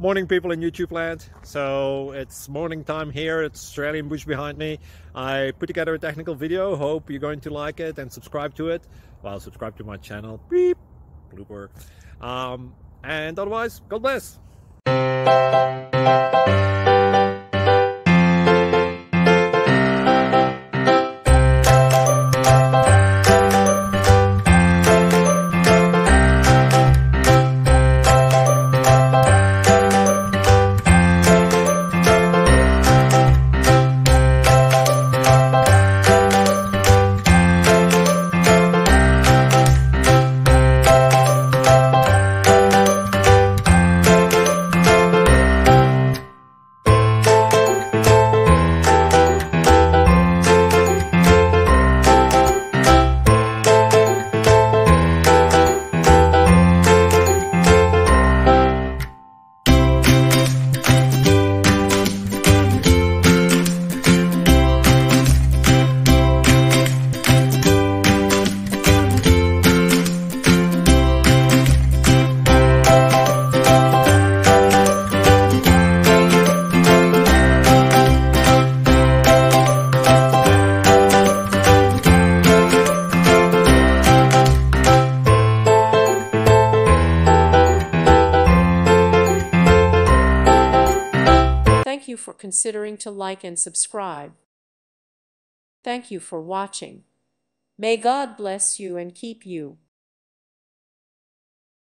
Morning, people in YouTube land. So it's morning time here. It's Australian bush behind me. I put together a technical video. Hope you're going to like it and subscribe to it. Well, subscribe to my channel. Beep. Blooper. And otherwise, God bless. Thank you for considering to like and subscribe. Thank you for watching. May God bless you and keep you.